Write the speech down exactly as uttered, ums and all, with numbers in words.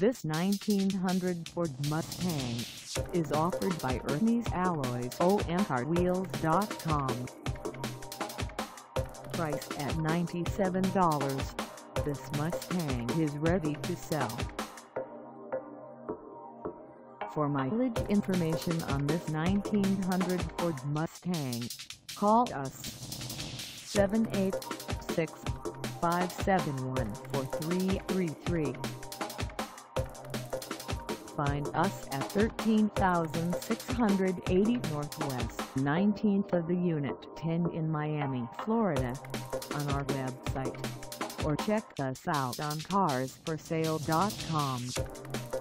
This nineteen hundred Ford Mustang is offered by Ernie's Alloys O M car wheels dot com. Priced at ninety-seven dollars, this Mustang is ready to sell. For mileage information on this nineteen hundred Ford Mustang, call us seven eight six, five seven one, four three three three. Find us at thirteen thousand six hundred eighty Northwest nineteenth Ave Unit ten in Miami, Florida, on our website, or check us out on cars for sale dot com.